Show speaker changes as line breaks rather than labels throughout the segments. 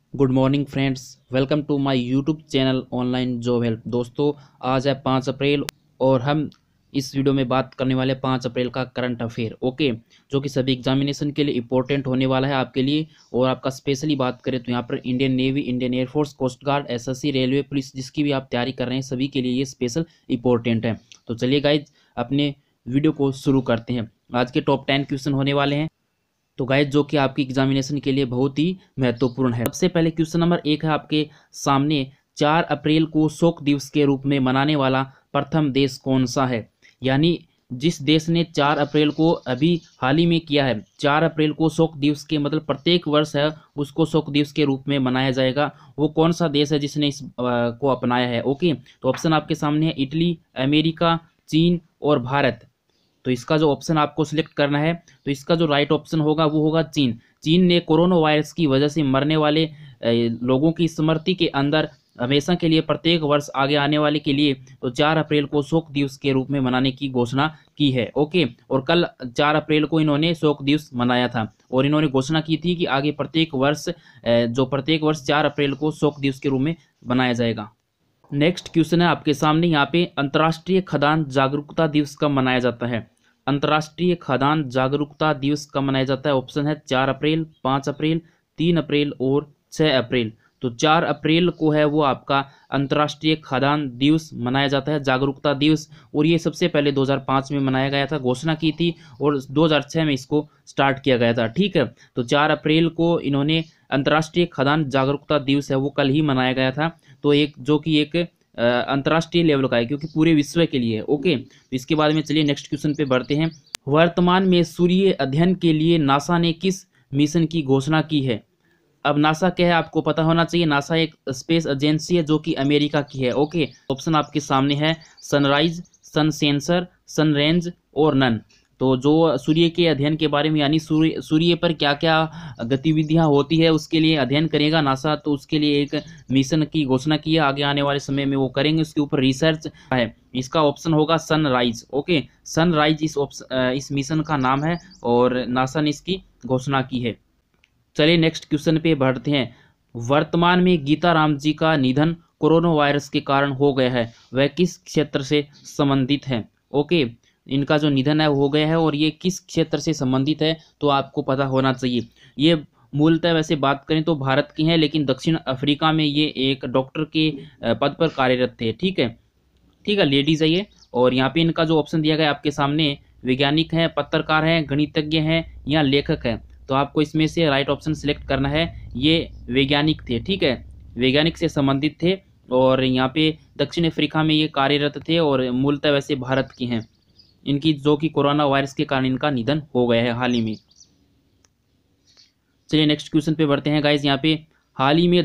Good morning friends, welcome to my YouTube channel online job help. दोस्तों, आज है 5 अप्रैल और हम इस वीडियो में बात करने वाले 5 अप्रैल का करंट अफेयर। ओके, जो कि सभी एग्जामिनेशन के लिए इंपॉर्टेंट होने वाला है आपके लिए। और आपका स्पेशली बात करें तो यहाँ पर Indian Navy, Indian air force, coast guard, SSC, railway, police, जिसकी भी आप तैयारी कर रहे हैं सभी के लिए ये स्पेशल इंपॉर्टेंट है। तो चलिए गाइज, अपने वीडियो को शुरू करते हैं। आज के टॉप 10 क्वेश्चन होने वाले हैं, तो गाइज जो कि आपकी एग्जामिनेशन के लिए बहुत ही महत्वपूर्ण है। सबसे पहले क्वेश्चन नंबर 1 है आपके सामने, 4 अप्रैल को शोक दिवस के रूप में मनाने वाला प्रथम देश कौन सा है? यानी जिस देश ने 4 अप्रैल को अभी हाल ही में किया है, 4 अप्रैल को शोक दिवस के मतलब प्रत्येक वर्ष है उसको शोक दिवस के रूप में मनाया जाएगा, वो कौन सा देश है जिसने इस को अपनाया है? ओके, तो ऑप्शन आपके सामने है इटली, अमेरिका, चीन और भारत। तो इसका जो ऑप्शन आपको सिलेक्ट करना है, तो इसका जो राइट ऑप्शन होगा वो होगा चीन। चीन ने कोरोना वायरस की वजह से मरने वाले लोगों की स्मृति के अंदर हमेशा के लिए प्रत्येक वर्ष आगे आने वाले के लिए तो 4 अप्रैल को शोक दिवस के रूप में मनाने की घोषणा की है। ओके, और कल 4 अप्रैल को इन्होंने शोक दिवस मनाया था और इन्होंने घोषणा की थी कि आगे प्रत्येक वर्ष 4 अप्रैल को शोक दिवस के रूप में मनाया जाएगा। नेक्स्ट क्वेश्चन है आपके सामने, यहाँ पे अंतर्राष्ट्रीय खदान जागरूकता दिवस कब मनाया जाता है? अंतर्राष्ट्रीय खदान जागरूकता दिवस कब मनाया जाता है? ऑप्शन है 4 अप्रैल, 5 अप्रैल, 3 अप्रैल और 6 अप्रैल। तो 4 अप्रैल को है वो आपका अंतर्राष्ट्रीय खदान दिवस मनाया जाता है, जागरूकता दिवस। और ये सबसे पहले 2005 में मनाया गया था, घोषणा की थी, और 2006 में इसको स्टार्ट किया गया था। ठीक है, तो 4 अप्रैल को इन्होंने अंतर्राष्ट्रीय खदान जागरूकता दिवस है वो कल ही मनाया गया था। तो एक जो कि एक अंतर्राष्ट्रीय लेवल का है क्योंकि पूरे विश्व के लिए है। ओके, तो इसके बाद में चलिए नेक्स्ट क्वेश्चन पे बढ़ते हैं। वर्तमान में सूर्य अध्ययन के लिए नासा ने किस मिशन की घोषणा की है? अब नासा क्या है आपको पता होना चाहिए। नासा एक स्पेस एजेंसी है जो कि अमेरिका की है। ओके, ऑप्शन आपके सामने है sunrise, sun sensor, sun range और नन। तो जो सूर्य के अध्ययन के बारे में, यानी सूर्य पर क्या क्या गतिविधियां होती है उसके लिए अध्ययन करेगा नासा, तो उसके लिए एक मिशन की घोषणा की है। आगे आने वाले समय में वो करेंगे, उसके ऊपर रिसर्च है। इसका ऑप्शन होगा सनराइज। ओके, सनराइज इस मिशन का नाम है और नासा ने इसकी घोषणा की है। चलिए नेक्स्ट क्वेश्चन पे बढ़ते हैं। वर्तमान में गीता राम जी का निधन कोरोना वायरस के कारण हो गया है, वह किस क्षेत्र से संबंधित है? ओके, इनका जो निधन है हो गया है और ये किस क्षेत्र से संबंधित है तो आपको पता होना चाहिए। ये मूलतः वैसे बात करें तो भारत की हैं, लेकिन दक्षिण अफ्रीका में ये एक डॉक्टर के पद पर कार्यरत थे। ठीक है, ठीक है, लेडीज है ये। और यहाँ पे इनका जो ऑप्शन दिया गया है आपके सामने, वैज्ञानिक हैं, पत्रकार हैं, गणितज्ञ हैं या लेखक हैं। तो आपको इसमें से राइट ऑप्शन सिलेक्ट करना है। ये वैज्ञानिक थे। ठीक है, वैज्ञानिक से संबंधित थे और यहाँ पे दक्षिण अफ्रीका में ये कार्यरत थे और मूलतः वैसे भारत के हैं। इनकी जो कि कोरोना वायरस के कारण इनका निधन हो गया है हाल ही में। चलिए नेक्स्ट क्वेश्चन पे बढ़ते हैं गाइज। यहाँ पे हाल ही में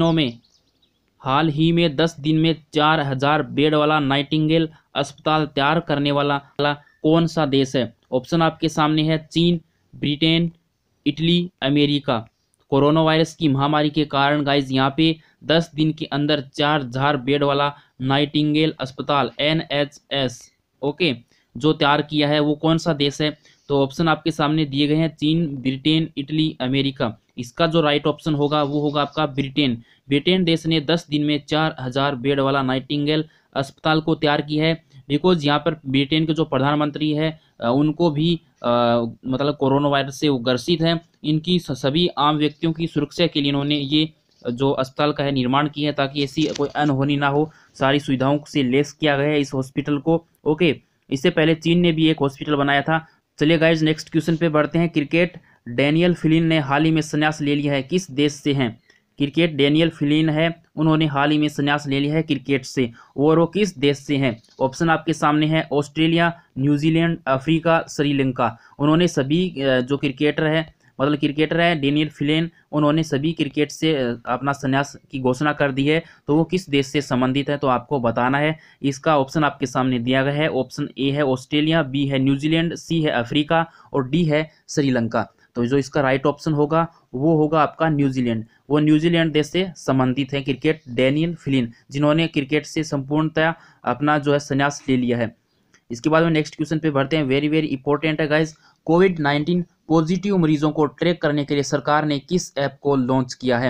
10 दिन में 4000 बेड वाला नाइटिंगेल अस्पताल तैयार करने वाला कौन सा देश है? ऑप्शन आपके सामने है चीन, Britain, Italy, America. Corona virus की महामारी के कारण गाइज यहाँ पे 10 दिन के अंदर 4000 बेड वाला नाइटिंगेल अस्पताल NHS ओके जो तैयार किया है वो कौन सा देश है? तो ऑप्शन आपके सामने दिए गए हैं चीन, ब्रिटेन, इटली, अमेरिका। इसका जो राइट ऑप्शन होगा वो होगा आपका ब्रिटेन। ब्रिटेन देश ने 10 दिन में 4000 बेड वाला नाइटिंगेल अस्पताल को तैयार किया है। बिकॉज यहाँ पर ब्रिटेन के जो प्रधानमंत्री है उनको भी मतलब कोरोना वायरस से वो ग्रसित है। इनकी सभी आम व्यक्तियों की सुरक्षा के लिए इन्होंने ये जो अस्पताल का है निर्माण किया है ताकि ऐसी कोई अनहोनी ना हो। सारी सुविधाओं से लेस किया गया है इस हॉस्पिटल को। ओके, इससे पहले चीन ने भी एक हॉस्पिटल बनाया था। चलिए गाइज नेक्स्ट क्वेश्चन पे बढ़ते हैं। क्रिकेट डैनियल फिलिन ने हाल ही में संन्यास ले लिया है, किस देश से हैं? क्रिकेट डैनियल फिलिन है, उन्होंने हाल ही में संन्यास ले लिया है क्रिकेट से, और वो किस देश से हैं? ऑप्शन आपके सामने है ऑस्ट्रेलिया, न्यूजीलैंड, अफ्रीका, श्रीलंका। उन्होंने सभी जो क्रिकेटर है डेनियल फिलिन, उन्होंने सभी क्रिकेट से अपना संन्यास की घोषणा कर दी है। तो वो किस देश से संबंधित है तो आपको बताना है। इसका ऑप्शन आपके सामने दिया गया है। ऑप्शन ए है ऑस्ट्रेलिया, बी है न्यूजीलैंड, सी है अफ्रीका और डी है श्रीलंका। तो जो इसका राइट ऑप्शन होगा वो होगा आपका न्यूजीलैंड। वो न्यूजीलैंड देश से संबंधित है क्रिकेट डैनियल फिलिन, जिन्होंने क्रिकेट से संपूर्णतया अपना जो है संन्यास ले लिया है। इसके बाद में नेक्स्ट क्वेश्चन पे बढ़ते हैं। वेरी वेरी इंपॉर्टेंट है गाइज। कोविड-19 पॉजिटिव मरीजों को ट्रैक करने के लिए सरकार ने किस ऐप को लॉन्च किया है?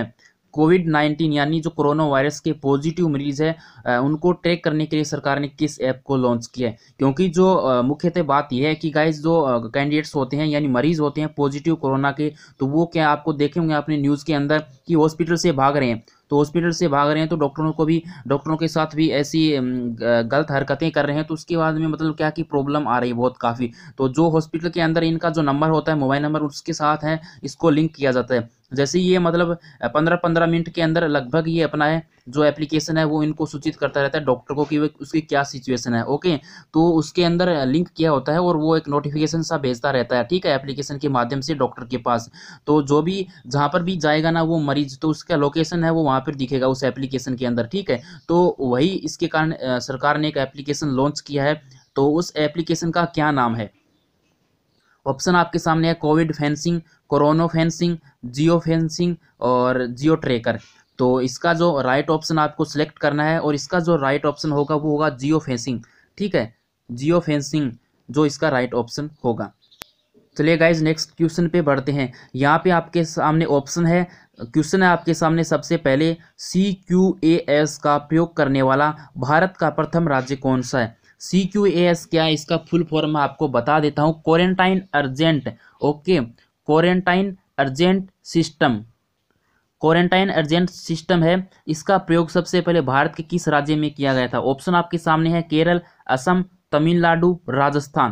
कोविड-19 यानी जो कोरोना वायरस के पॉजिटिव मरीज है उनको ट्रैक करने के लिए सरकार ने किस ऐप को लॉन्च किया है। क्योंकि जो मुख्यतः बात यह है कि गाइस जो कैंडिडेट्स होते हैं यानी मरीज होते हैं पॉजिटिव कोरोना के, तो वो क्या आपको देखे होंगे आपने न्यूज़ के अंदर कि हॉस्पिटल से भाग रहे हैं। तो हॉस्पिटल से भाग रहे हैं तो डॉक्टरों के साथ भी ऐसी गलत हरकतें कर रहे हैं, तो उसके बाद में मतलब क्या कि प्रॉब्लम आ रही है बहुत काफ़ी। तो जो हॉस्पिटल के अंदर इनका जो नंबर होता है मोबाइल नंबर उसके साथ है इसको लिंक किया जाता है। जैसे ये मतलब 15-15 मिनट के अंदर लगभग ये अपना है जो एप्लीकेशन है वो इनको सूचित करता रहता है डॉक्टर को कि उसकी क्या सिचुएशन है। ओके, तो उसके अंदर लिंक किया होता है और वो एक नोटिफिकेशन सा भेजता रहता है, ठीक है, एप्लीकेशन के माध्यम से डॉक्टर के पास। तो जो भी जहाँ पर भी जाएगा ना वो मरीज, तो उसका लोकेशन है वो वहाँ पर दिखेगा उस एप्लीकेशन के अंदर, ठीक है। तो वही इसके कारण सरकार ने एक एप्लीकेशन लॉन्च किया है। तो उस एप्लीकेशन का क्या नाम है? ऑप्शन आपके सामने है Covid fencing, corona fencing, geo fencing और जियो ट्रैकर। तो इसका जो राइट ऑप्शन आपको सिलेक्ट करना है और इसका जो राइट ऑप्शन होगा वो होगा जियो फेंसिंग, ठीक है, जियो फेंसिंग जो इसका राइट ऑप्शन होगा। चलिए गाइज नेक्स्ट क्वेश्चन पे बढ़ते हैं। यहाँ पे आपके सामने ऑप्शन है, क्वेश्चन है आपके सामने सबसे पहले, CQAS का प्रयोग करने वाला भारत का प्रथम राज्य कौन सा है? CQAS क्या है इसका फुल फॉर्म मैं आपको बता देता हूँ, quarantine urgent, okay, quarantine urgent system, quarantine urgent system है। इसका प्रयोग सबसे पहले भारत के किस राज्य में किया गया था? ऑप्शन आपके सामने है केरल, असम, तमिलनाडु, राजस्थान।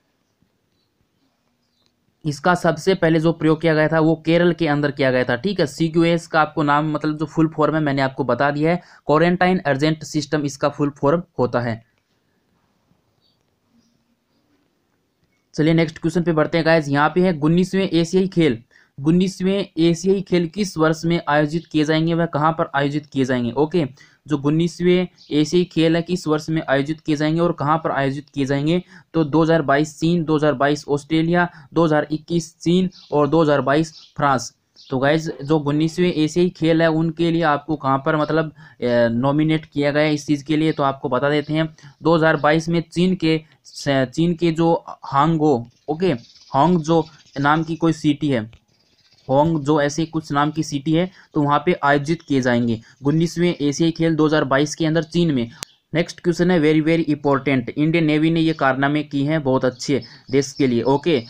इसका सबसे पहले जो प्रयोग किया गया था वो केरल के अंदर किया गया था, ठीक है। CQAS का आपको नाम मतलब जो फुल फॉर्म है मैंने आपको बता दिया है, क्वारंटाइन अर्जेंट सिस्टम इसका फुल फॉर्म होता है। चलिए नेक्स्ट क्वेश्चन पे बढ़ते हैं गाइज। यहाँ पे है 19वें एशियाई खेल, 19वें एशियाई खेल किस वर्ष में आयोजित किए जाएंगे, वह कहाँ पर आयोजित किए जाएंगे? ओके, जो 19वें एशियाई खेल है किस वर्ष में आयोजित किए जाएंगे और कहाँ पर आयोजित किए जाएंगे? तो 2022 चीन, 2022 ऑस्ट्रेलिया, 2021 चीन और 2022 फ्रांस। तो गाइज जो 19वें एशियाई खेल है उनके लिए आपको कहाँ पर मतलब नॉमिनेट किया गया है इस चीज़ के लिए, तो आपको बता देते हैं 2022 में चीन के जो हांगो, ओके, हांग जो नाम की कोई सिटी है, होंग जो ऐसे कुछ नाम की सिटी है, तो वहाँ पे आयोजित किए जाएंगे 19वें एशियाई खेल 2022 के अंदर चीन में। नेक्स्ट क्वेश्चन है very very important, Indian Navy ने ये कारनामे की हैं बहुत अच्छे देश के लिए, ओके।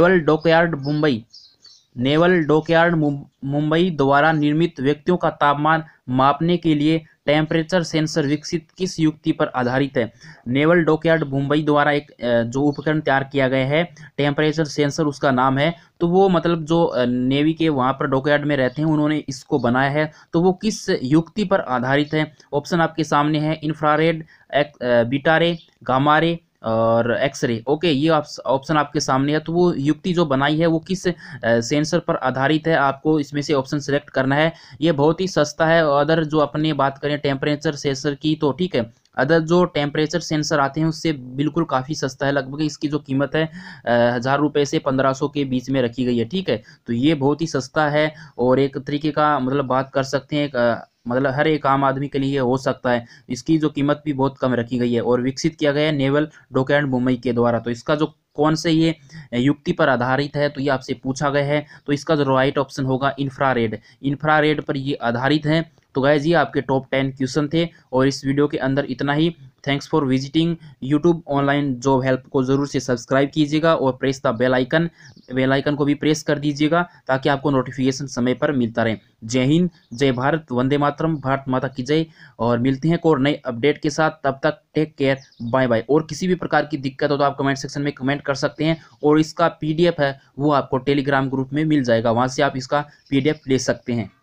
नेवल डॉकयार्ड मुंबई द्वारा निर्मित व्यक्तियों का तापमान मापने के लिए टेम्परेचर सेंसर विकसित किस युक्ति पर आधारित है? नेवल डॉकयार्ड मुंबई द्वारा एक जो उपकरण तैयार किया गया है टेम्परेचर सेंसर उसका नाम है, तो वो मतलब जो नेवी के वहाँ पर डॉकयार्ड में रहते हैं उन्होंने इसको बनाया है, तो वो किस युक्ति पर आधारित है? ऑप्शन आपके सामने है इंफ्रारेड, बीटारे, गामारे और एक्सरे, ओके, ये ऑप्शन आपके सामने है। तो वो युक्ति जो बनाई है वो किस सेंसर पर आधारित है, आपको इसमें से ऑप्शन सेलेक्ट करना है। ये बहुत ही सस्ता है। अदर जो अपने बात करें टेम्परेचर सेंसर की तो ठीक है, अदर जो टेम्परेचर सेंसर आते हैं उससे बिल्कुल काफ़ी सस्ता है, लगभग इसकी जो कीमत है 1000 रुपये से 1500 के बीच में रखी गई है, ठीक है। तो ये बहुत ही सस्ता है और एक तरीके का मतलब बात कर सकते हैं मतलब हर एक आम आदमी के लिए हो सकता है। इसकी जो कीमत भी बहुत कम रखी गई है और विकसित किया गया है नेवल डॉकयार्ड मुंबई के द्वारा। तो इसका जो कौन से ये युक्ति पर आधारित है तो ये आपसे पूछा गया है, तो इसका जो राइट ऑप्शन होगा इंफ्रारेड पर ये आधारित है। तो गाइस ये आपके टॉप 10 क्वेश्चन थे और इस वीडियो के अंदर इतना ही। Thanks for visiting YouTube online job help को ज़रूर से सब्सक्राइब कीजिएगा और प्रेस द बेल आइकन को भी प्रेस कर दीजिएगा ताकि आपको नोटिफिकेशन समय पर मिलता रहे। जय हिंद, जय भारत, वंदे मातरम, भारत माता की जय। और मिलते हैं एक और नए अपडेट के साथ, तब तक टेक केयर, बाय बाय। और किसी भी प्रकार की दिक्कत हो तो आप कमेंट सेक्शन में कमेंट कर सकते हैं और इसका PDF है वो आपको टेलीग्राम ग्रुप में मिल जाएगा, वहाँ से आप इसका PDF ले सकते हैं।